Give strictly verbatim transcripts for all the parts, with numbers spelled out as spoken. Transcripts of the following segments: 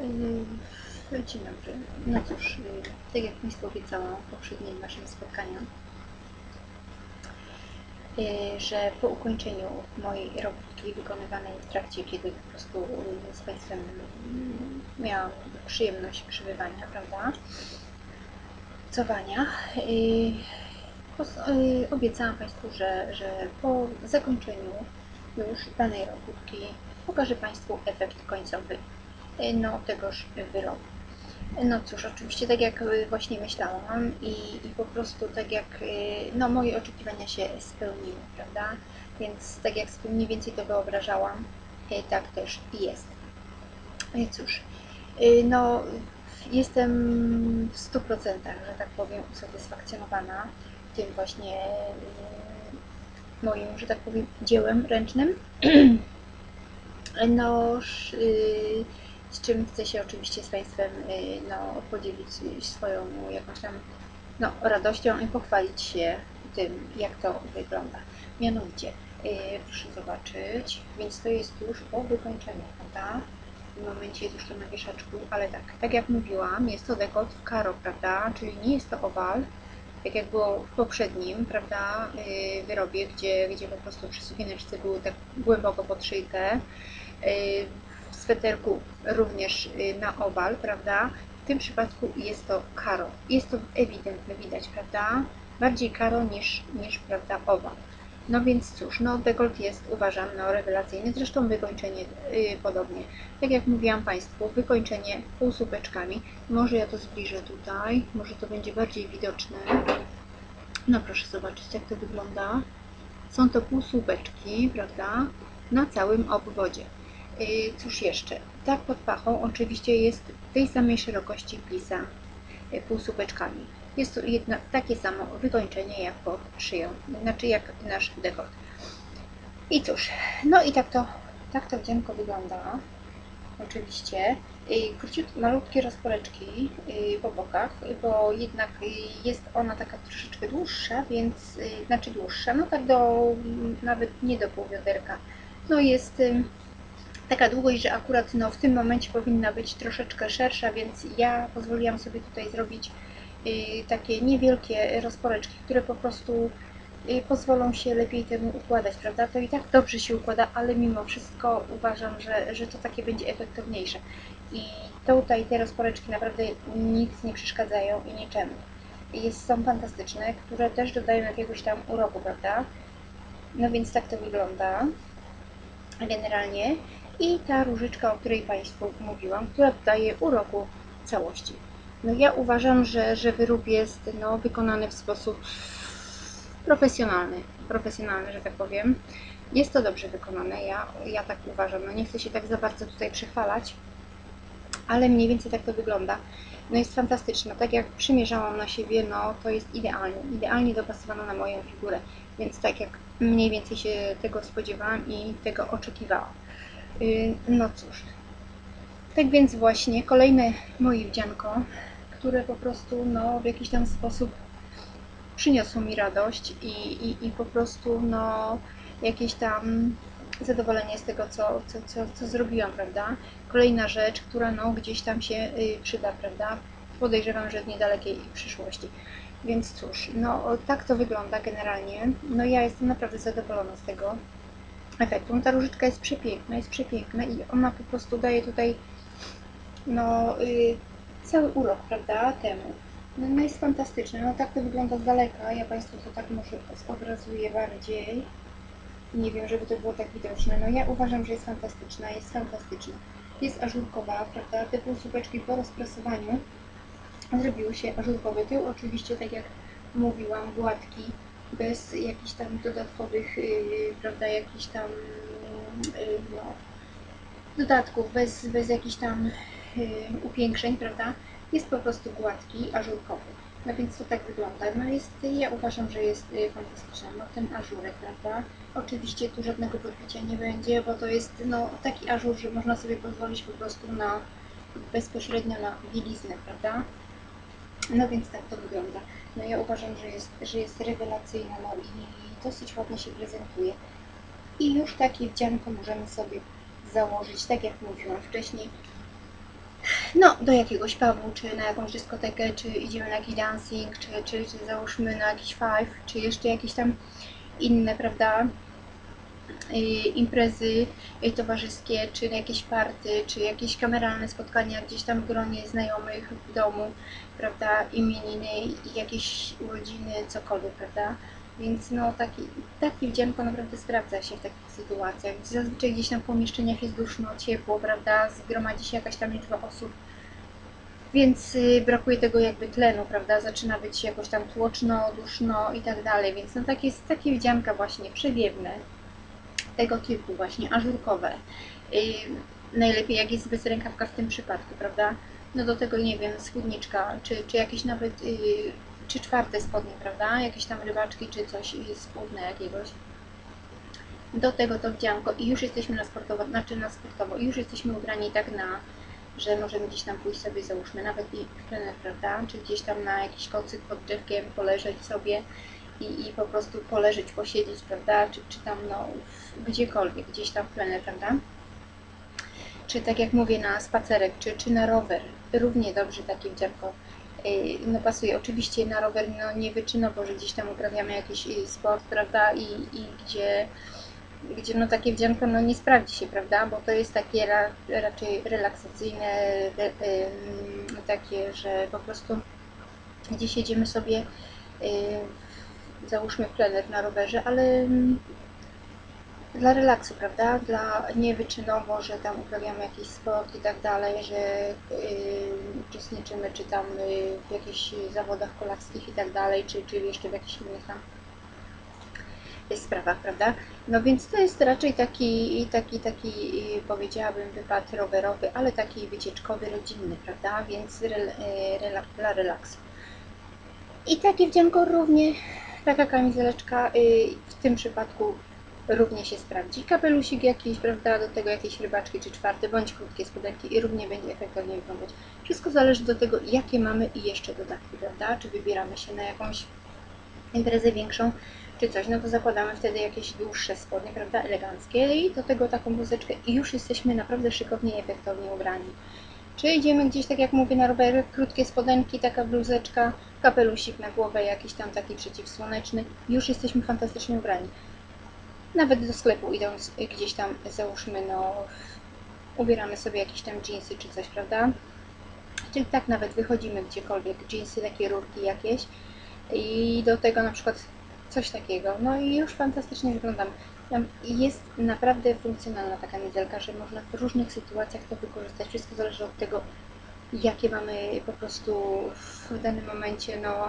Yy, Dzień dobry. No cóż, yy, tak jak Państwu obiecałam w poprzednim naszym spotkaniu, yy, że po ukończeniu mojej robótki wykonywanej w trakcie, kiedy po prostu yy, z Państwem yy, miałam przyjemność przebywania, prawda, pracowania, yy, yy, obiecałam Państwu, że, że po zakończeniu już danej robótki pokażę Państwu efekt końcowy yy, no, tegoż wyrobu. No cóż, oczywiście tak jak właśnie myślałam i, i po prostu tak jak no, moje oczekiwania się spełniły, prawda? Więc tak jak sobie mniej więcej to wyobrażałam, tak też jest. Cóż, no jestem w stu procentach, że tak powiem, usatysfakcjonowana tym właśnie moim, że tak powiem, dziełem ręcznym. No, z czym chcę się oczywiście z Państwem no, podzielić swoją jakąś tam no, radością i pochwalić się tym, jak to wygląda. Mianowicie, proszę zobaczyć, więc to jest już po wykończeniu, prawda? W tym momencie jest już to na wieszaczku, ale tak, tak jak mówiłam, jest to dekolt w karo, prawda? Czyli nie jest to owal, tak jak było w poprzednim, prawda, wyrobie, gdzie, gdzie po prostu przy sukieneczce były tak głęboko podszyte. W sweterku również na owal, prawda? W tym przypadku jest to karo. Jest to ewidentne, widać, prawda? Bardziej karo niż, niż prawda, owal. No więc cóż, no dekolt jest, uważam, no rewelacyjny. Zresztą wykończenie yy, podobnie. Tak jak mówiłam Państwu, wykończenie półsłupeczkami. Może ja to zbliżę tutaj, może to będzie bardziej widoczne. No proszę zobaczyć, jak to wygląda. Są to półsłupeczki, prawda, na całym obwodzie. Yy, cóż jeszcze? Tak pod pachą oczywiście jest tej samej szerokości plisa yy, półsłupeczkami. Jest to jedno, takie samo wykończenie jak pod szyją, znaczy jak nasz dekolt. I cóż, no i tak to, tak to wdzianko wygląda. Oczywiście yy, króciutkie, malutkie rozporeczki yy, po bokach, bo jednak yy, jest ona taka troszeczkę dłuższa, więc, yy, znaczy dłuższa, no tak do, nawet nie do pół bioderka. No jest yy, taka długość, że akurat no, w tym momencie powinna być troszeczkę szersza, więc ja pozwoliłam sobie tutaj zrobić yy, takie niewielkie rozporeczki, które po prostu yy, pozwolą się lepiej temu układać, prawda? To i tak dobrze się układa, ale mimo wszystko uważam, że, że to takie będzie efektowniejsze. I tutaj te rozporeczki naprawdę nic nie przeszkadzają i niczemu. Jest, są fantastyczne, które też dodają jakiegoś tam uroku, prawda? No więc tak to wygląda generalnie. I ta różyczka, o której Państwu mówiłam, która dodaje uroku całości. No ja uważam, że, że wyrób jest no, wykonany w sposób profesjonalny, profesjonalny, że tak powiem. Jest to dobrze wykonane, ja, ja tak uważam. No nie chcę się tak za bardzo tutaj przychwalać, ale mniej więcej tak to wygląda. No jest fantastyczna. Tak jak przymierzałam na siebie, no to jest idealnie, idealnie dopasowana na moją figurę. Więc tak jak mniej więcej się tego spodziewałam i tego oczekiwałam. No cóż, tak więc właśnie kolejne moje wdzianko, które po prostu no, w jakiś tam sposób przyniosło mi radość i, i, i po prostu no, jakieś tam zadowolenie z tego, co, co, co, co zrobiłam, prawda? Kolejna rzecz, która no, gdzieś tam się y, przyda, prawda? Podejrzewam, że w niedalekiej przyszłości. Więc cóż, no tak to wygląda generalnie. No ja jestem naprawdę zadowolona z tego efektu. Ta różyczka jest przepiękna, jest przepiękna i ona po prostu daje tutaj no, y, cały urok, prawda, temu. No, no jest fantastyczne. No tak to wygląda z daleka. Ja Państwu to tak może zobrazuję bardziej. Nie wiem, żeby to było tak widoczne. No ja uważam, że jest fantastyczna, jest fantastyczna. Jest ażurkowa, prawda, te półsłupeczki po rozprasowaniu zrobiły się ażurkowe. Tył oczywiście, tak jak mówiłam, gładki, bez jakichś tam dodatkowych, yy, prawda, jakichś tam yy, no, dodatków, bez, bez jakichś tam yy, upiększeń, prawda, jest po prostu gładki, ażurkowy. No więc to tak wygląda. No jest, ja uważam, że jest yy, fantastyczna. No ten ażurek, prawda, oczywiście tu żadnego podbicia nie będzie, bo to jest no taki ażur, że można sobie pozwolić po prostu na bezpośrednio na bieliznę, prawda. No więc tak to wygląda. No ja uważam, że jest, że jest rewelacyjna, no i dosyć ładnie się prezentuje. I już takie wdzianko możemy sobie założyć, tak jak mówiłam wcześniej, no, do jakiegoś pubu, czy na jakąś dyskotekę, czy idziemy na jakiś dancing, czy, czy, czy załóżmy na jakiś five, czy jeszcze jakieś tam inne, prawda, imprezy towarzyskie, czy jakieś party, czy jakieś kameralne spotkania gdzieś tam w gronie znajomych w domu, prawda, imieniny, jakieś urodziny, cokolwiek, prawda. Więc no taki, takie wdzianko naprawdę sprawdza się w takich sytuacjach. Zazwyczaj gdzieś tam w pomieszczeniach jest duszno, ciepło, prawda, zgromadzi się jakaś tam liczba osób, więc brakuje tego jakby tlenu, prawda, zaczyna być jakoś tam tłoczno, duszno i tak dalej, więc no takie, takie wdzianka właśnie przewiewne, tego typu właśnie, ażurkowe. Yy, najlepiej jak jest bez rękawka w tym przypadku, prawda? No do tego, nie wiem, spódniczka, czy, czy jakieś nawet, yy, czy czwarte spodnie, prawda? Jakieś tam rybaczki, czy coś spódne jakiegoś. Do tego to wdzianko i już jesteśmy na sportowo, znaczy na sportowo, i już jesteśmy ubrani tak na, że możemy gdzieś tam pójść sobie, załóżmy, nawet i w plener, prawda? Czy gdzieś tam na jakiś kocyk pod drzewkiem poleżeć sobie, i, i po prostu poleżeć, posiedzieć, prawda, czy, czy tam no gdziekolwiek, gdzieś tam w plener, prawda, czy tak jak mówię, na spacerek, czy, czy na rower, równie dobrze takie wdzianko no pasuje. Oczywiście na rower no nie wyczynowo, że gdzieś tam uprawiamy jakiś sport, prawda, i, i gdzie, gdzie no takie wdzianko no nie sprawdzi się, prawda, bo to jest takie ra, raczej relaksacyjne, takie, że po prostu gdzieś jedziemy sobie, załóżmy plener na rowerze, ale dla relaksu, prawda? Dla niewyczynowo, że tam uprawiamy jakiś sport i tak dalej, że yy, uczestniczymy czy tam yy, w jakichś zawodach kolarskich i tak dalej, czy, czy jeszcze w jakichś innych tam sprawach, prawda? No więc to jest raczej taki, taki, taki powiedziałabym wypad rowerowy, ale taki wycieczkowy, rodzinny, prawda? Więc rel, rel, dla relaksu. I takie wdzianko równie, taka kamizeleczka yy, w tym przypadku równie się sprawdzi. Kapelusik jakiś, prawda, do tego jakieś rybaczki czy czwarty, bądź krótkie spodenki i równie będzie efektownie wyglądać. Wszystko zależy do tego, jakie mamy i jeszcze dodatki, prawda, czy wybieramy się na jakąś imprezę większą, czy coś, no to zakładamy wtedy jakieś dłuższe spodnie, prawda, eleganckie i do tego taką bluzeczkę i już jesteśmy naprawdę szykownie i efektownie ubrani. Czy idziemy gdzieś, tak jak mówię, na rowerek, krótkie spodenki, taka bluzeczka, kapelusik na głowę, jakiś tam taki przeciwsłoneczny, już jesteśmy fantastycznie ubrani. Nawet do sklepu idąc gdzieś tam, załóżmy, no, ubieramy sobie jakieś tam dżinsy czy coś, prawda? Czyli tak nawet wychodzimy gdziekolwiek, dżinsy, takie rurki jakieś i do tego na przykład coś takiego, no i już fantastycznie wyglądam. Jest naprawdę funkcjonalna ta kamizelka, że można w różnych sytuacjach to wykorzystać. Wszystko zależy od tego, jakie mamy po prostu w danym momencie, no,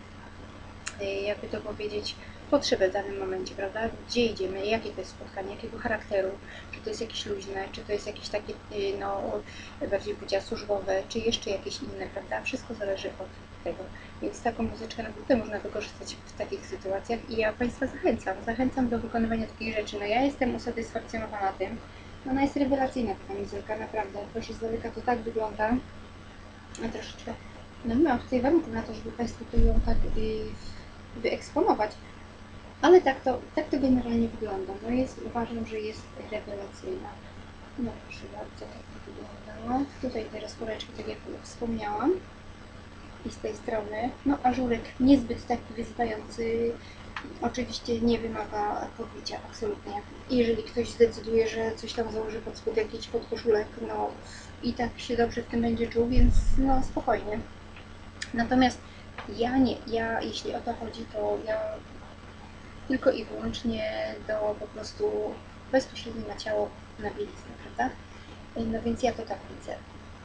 jakby to powiedzieć, potrzeby w danym momencie, prawda? Gdzie idziemy, jakie to jest spotkanie, jakiego charakteru, czy to jest jakieś luźne, czy to jest jakieś takie, no, bardziej bycia służbowe, czy jeszcze jakieś inne, prawda? Wszystko zależy od tego. Więc taką muzyczkę naprawdę można wykorzystać w takich sytuacjach i ja Państwa zachęcam, zachęcam do wykonywania takich rzeczy. No ja jestem usatysfakcjonowana tym, no ona jest rewelacyjna ta kamizelka, naprawdę, proszę z daleka to tak wygląda, a troszeczkę, no nie mam tutaj warunku na to, żeby Państwu to ją tak yy, wyeksponować, ale tak to, tak to generalnie wygląda. No jest, uważam, że jest rewelacyjna. No proszę bardzo, tak to wygląda. Tutaj te rozporeczki, tak jak wspomniałam. I z tej strony, no ażurek niezbyt taki wyzywający, oczywiście nie wymaga podbicia, absolutnie. Jeżeli ktoś zdecyduje, że coś tam założy pod spód, jakiś podkoszulek, no i tak się dobrze w tym będzie czuł, więc no spokojnie. Natomiast ja nie, ja jeśli o to chodzi, to ja tylko i wyłącznie do po prostu bezpośrednio na ciało, na bieliznę, prawda? No więc ja to tak widzę.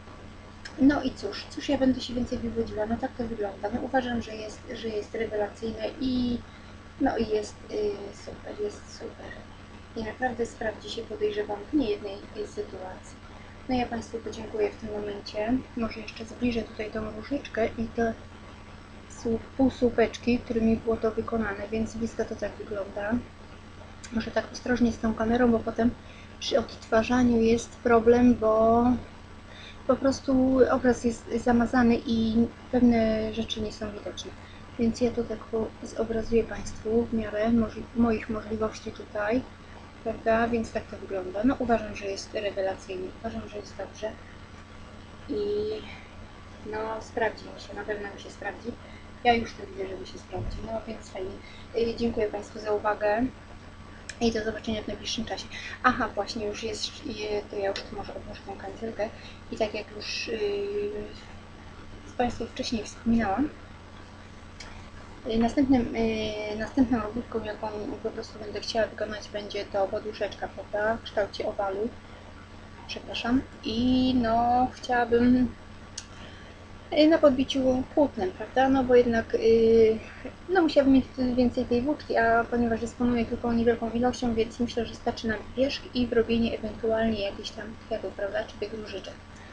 No i cóż, cóż ja będę się więcej wywodziła, no tak to wygląda. No uważam, że jest, że jest rewelacyjne i no i jest yy, super, jest super. I naprawdę sprawdzi się, podejrzewam, w niejednej sytuacji. No ja Państwu podziękuję w tym momencie. Może jeszcze zbliżę tutaj tą różyczkę i te półsłupeczki, którymi było to wykonane, więc blisko to tak wygląda. Może tak ostrożnie z tą kamerą, bo potem przy odtwarzaniu jest problem, bo po prostu obraz jest zamazany i pewne rzeczy nie są widoczne. Więc ja to tak zobrazuję Państwu w miarę możli moich możliwości tutaj, prawda? Więc tak to wygląda. No uważam, że jest rewelacyjnie, uważam, że jest dobrze. i no sprawdzi mi się, na pewno mi się sprawdzi. Ja już to widzę, że mi się sprawdzi, no więc fajnie. Yy, dziękuję Państwu za uwagę i do zobaczenia w najbliższym czasie. Aha, właśnie już jest, yy, to ja już może odłożę tą kamizelkę i tak jak już yy, z Państwu wcześniej wspominałam, Następnym, yy, następną robótką, jaką po prostu będę chciała wykonać, będzie to poduszeczka, prawda, w kształcie owalu. Przepraszam. I no, chciałabym yy, na podbiciu płótnem, prawda, no bo jednak yy, no musiałabym mieć więcej tej włóczki, a ponieważ dysponuję tylko niewielką ilością, więc myślę, że starczy nam wierzch i wrobienie ewentualnie jakichś tam kwiatów, prawda, czy tych różyczek.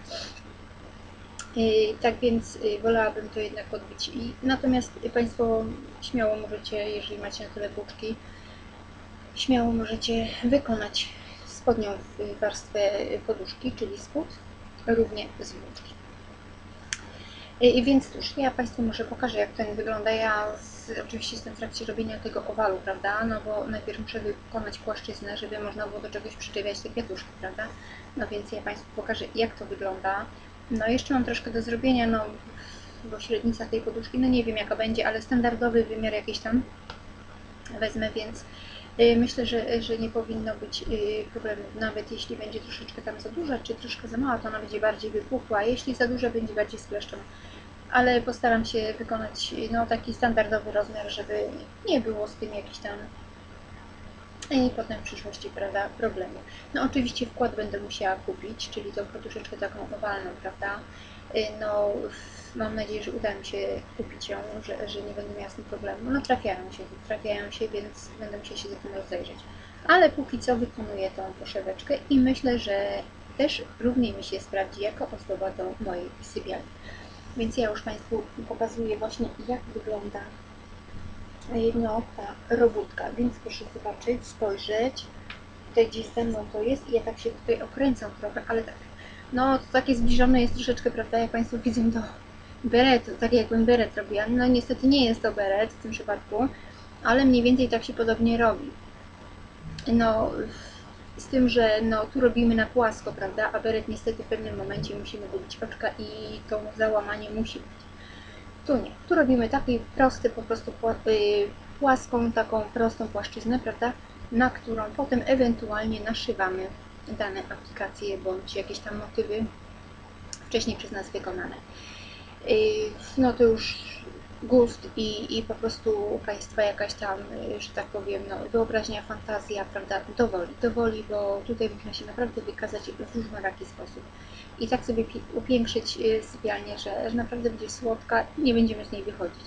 Tak więc wolałabym to jednak podbić. I natomiast Państwo śmiało możecie, jeżeli macie na tyle włóczki, śmiało możecie wykonać spodnią warstwę poduszki, czyli spód, równie z włóczki. I więc cóż, ja Państwu może pokażę, jak ten wygląda. Ja z, oczywiście jestem w trakcie robienia tego owalu, prawda, no bo najpierw muszę wykonać płaszczyznę, żeby można było do czegoś przyczepiać te kwiatuszki, prawda, no więc ja Państwu pokażę, jak to wygląda. No jeszcze mam troszkę do zrobienia, no bo średnica tej poduszki, no nie wiem jaka będzie, ale standardowy wymiar jakiś tam wezmę, więc y, myślę, że, że nie powinno być y, problemu, nawet jeśli będzie troszeczkę tam za duża, czy troszkę za mała, to ona będzie bardziej wypukła, jeśli za duża, będzie bardziej skleszczona. Ale postaram się wykonać no, taki standardowy rozmiar, żeby nie było z tym jakiś tam i potem w przyszłości, prawda, problemu. No oczywiście wkład będę musiała kupić, czyli tą poduszeczkę taką owalną, prawda. No mam nadzieję, że uda mi się kupić ją, że, że nie będę miała z tym problemu. No trafiają się, trafiają się, więc będę musiała się za tym rozejrzeć. Ale póki co wykonuję tą poszeweczkę i myślę, że też równie mi się sprawdzi jako ozdoba do mojej sypialni. Więc ja już Państwu pokazuję właśnie, jak wygląda no, ta robótka, więc proszę zobaczyć, spojrzeć, tutaj gdzieś ze mną to jest i ja tak się tutaj okręcam trochę, ale tak, no to takie zbliżone jest troszeczkę, prawda, jak Państwo widzą do beretu, tak jakbym beret robiła, no niestety nie jest to beret w tym przypadku, ale mniej więcej tak się podobnie robi. No, z tym, że no, tu robimy na płasko, prawda, a beret niestety w pewnym momencie musimy wybić oczka i to załamanie musi być. Tu nie. Tu robimy taki prosty, po prostu płaską, taką prostą płaszczyznę, prawda, na którą potem ewentualnie naszywamy dane aplikacje bądź jakieś tam motywy wcześniej przez nas wykonane. No to już gust i, i po prostu Państwa jakaś tam, że tak powiem, no, wyobraźnia, fantazja, prawda, dowoli, dowoli, bo tutaj można się naprawdę wykazać w różnoraki sposób. I tak sobie upiększyć sypialnię, że, że naprawdę będzie słodka i nie będziemy z niej wychodzić.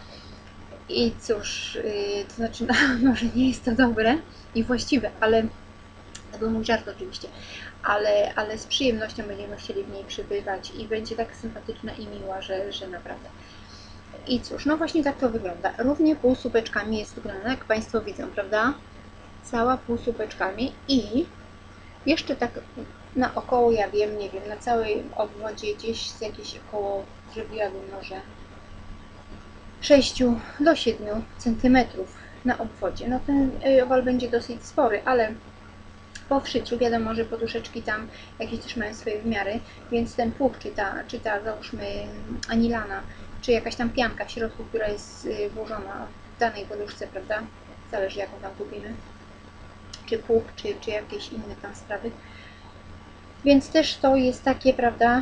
I cóż, to znaczy, no, może nie jest to dobre i właściwe, ale to był mój żart oczywiście, ale, ale z przyjemnością będziemy chcieli w niej przybywać i będzie tak sympatyczna i miła, że, że naprawdę. I cóż, no właśnie tak to wygląda. Równie półsłupeczkami jest wygląda, jak Państwo widzą, prawda? Cała półsłupeczkami i jeszcze tak na około, ja wiem, nie wiem, na całej obwodzie gdzieś z jakieś około, zrobiłabym może sześć do siedmiu centymetrów na obwodzie. No ten owal będzie dosyć spory, ale po wszyciu wiadomo, że poduszeczki tam jakieś też mają swoje wymiary, więc ten pług, czy ta, czy ta załóżmy anilana, czy jakaś tam pianka w środku, która jest włożona w danej poduszce, prawda? Zależy jaką tam kupimy. Czy pług, czy, czy jakieś inne tam sprawy. Więc też to jest takie, prawda,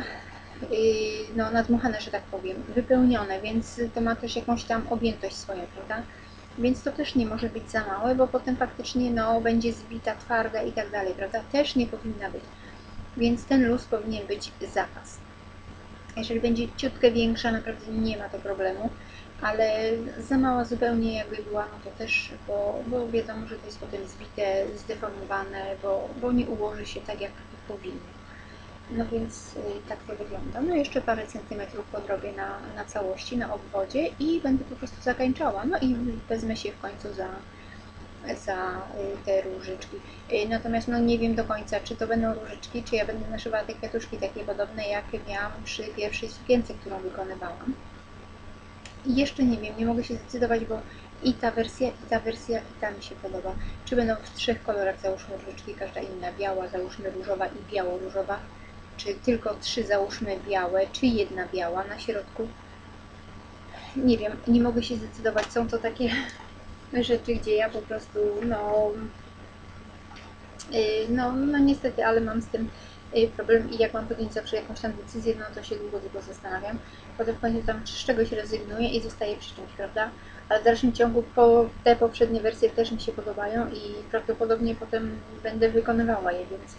no nadmuchane, że tak powiem, wypełnione, więc to ma też jakąś tam objętość swoją, prawda? Więc to też nie może być za małe, bo potem faktycznie no, będzie zbita, twarda i tak dalej, prawda? Też nie powinna być. Więc ten luz powinien być zapas. Jeżeli będzie ciutkę większa, naprawdę nie ma to problemu, ale za mała zupełnie jakby była, no to też, bo, bo wiadomo, że to jest potem zbite, zdeformowane, bo, bo nie ułoży się tak, jak powinno. No więc y, tak to wygląda. No jeszcze parę centymetrów podrobię na, na całości, na obwodzie i będę po prostu zakańczała. No i wezmę się w końcu za, za y, te różyczki. Y, natomiast no nie wiem do końca, czy to będą różyczki, czy ja będę naszywała te kwiatuszki takie podobne, jakie miałam przy pierwszej sukience, którą wykonywałam. I jeszcze nie wiem, nie mogę się zdecydować, bo i ta wersja, i ta wersja, i ta mi się podoba. Czy będą w trzech kolorach, załóżmy różyczki, każda inna, biała, załóżmy różowa i biało-różowa. czy tylko trzy załóżmy białe, czy jedna biała na środku. Nie wiem, nie mogę się zdecydować. Są to takie rzeczy, gdzie ja po prostu, no, no, no niestety, ale mam z tym problem i jak mam podjąć zawsze jakąś tam decyzję, no to się długo, długo zastanawiam. Potem w końcu tam z czegoś rezygnuję i zostaję przy czymś, prawda? Ale w dalszym ciągu po, te poprzednie wersje też mi się podobają i prawdopodobnie potem będę wykonywała je, więc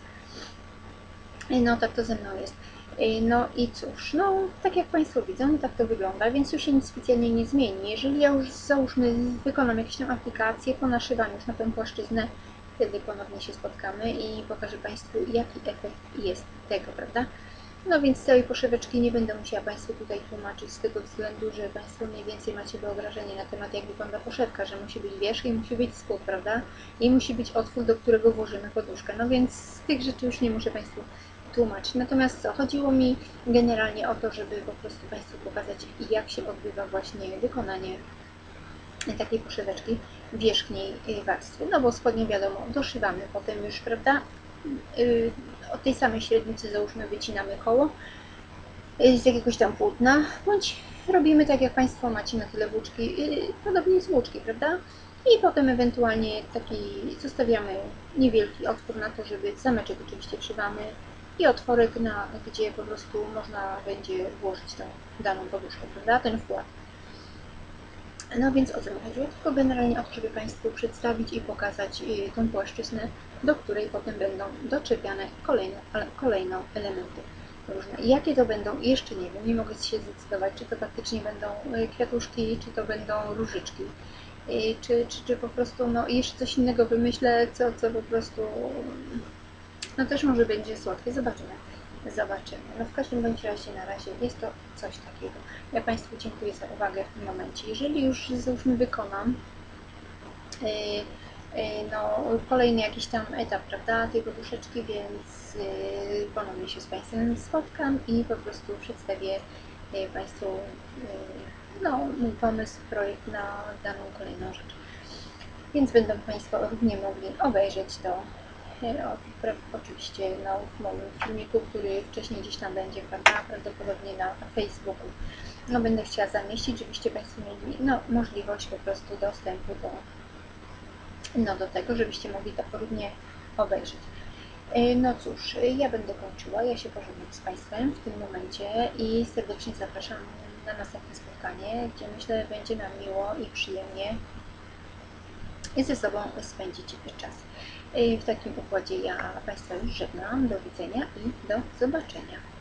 no tak to ze mną jest. No i cóż, no tak jak Państwo widzą, tak to wygląda, więc już się nic specjalnie nie zmieni. Jeżeli ja już załóżmy wykonam jakieś tam aplikacje, ponaszywam już na tę płaszczyznę, wtedy ponownie się spotkamy i pokażę Państwu, jaki efekt jest tego, prawda? No więc całej poszeweczki nie będę musiała Państwu tutaj tłumaczyć z tego względu, że Państwo mniej więcej macie wyobrażenie na temat, jak wygląda poszewka, że musi być wierzch i musi być spód, prawda? I musi być otwór, do którego włożymy poduszkę. No więc z tych rzeczy już nie muszę Państwu tłumaczyć. Natomiast co, chodziło mi generalnie o to, żeby po prostu Państwu pokazać, jak się odbywa właśnie wykonanie takiej poszeweczki wierzchniej warstwy. No bo spodnie wiadomo, doszywamy potem już, prawda? Od tej samej średnicy załóżmy wycinamy koło z jakiegoś tam płótna, bądź robimy tak jak Państwo macie na tyle włóczki, podobnie z włóczki, prawda? I potem ewentualnie taki zostawiamy niewielki otwór na to, żeby zameczek oczywiście wszywamy i otworek, na, gdzie po prostu można będzie włożyć tą daną poduszkę, prawda? Ten wkład. No więc o co mi chodziło? Tylko generalnie o to, żeby Państwu przedstawić i pokazać tą płaszczyznę, do której potem będą doczepiane kolejne, kolejne elementy różne. Jakie to będą? Jeszcze nie wiem, nie mogę się zdecydować, czy to faktycznie będą kwiatuszki, czy to będą różyczki, czy, czy, czy po prostu no, jeszcze coś innego wymyślę, co, co po prostu no też może będzie słodkie. Zobaczymy. Zobaczymy. No w każdym bądź razie na razie jest to coś takiego. Ja Państwu dziękuję za uwagę w tym momencie. Jeżeli już załóżmy wykonam yy, yy, no, kolejny jakiś tam etap, prawda, tej poduszeczki, więc yy, ponownie się z Państwem spotkam i po prostu przedstawię yy, Państwu yy, no, mój pomysł, projekt na daną kolejną rzecz. Więc będą Państwo równie mogli obejrzeć to oczywiście no, w moim filmiku, który wcześniej gdzieś tam będzie, prawda, prawdopodobnie na Facebooku. No będę chciała zamieścić, żebyście Państwo mieli no, możliwość po prostu dostępu do, no, do tego, żebyście mogli to porównie obejrzeć. No cóż, ja będę kończyła, ja się pożegnam z Państwem w tym momencie i serdecznie zapraszam na następne spotkanie, gdzie myślę będzie nam miło i przyjemnie i ze sobą spędzić czas. W takim układzie ja Państwa już żegnam. Do widzenia i do zobaczenia.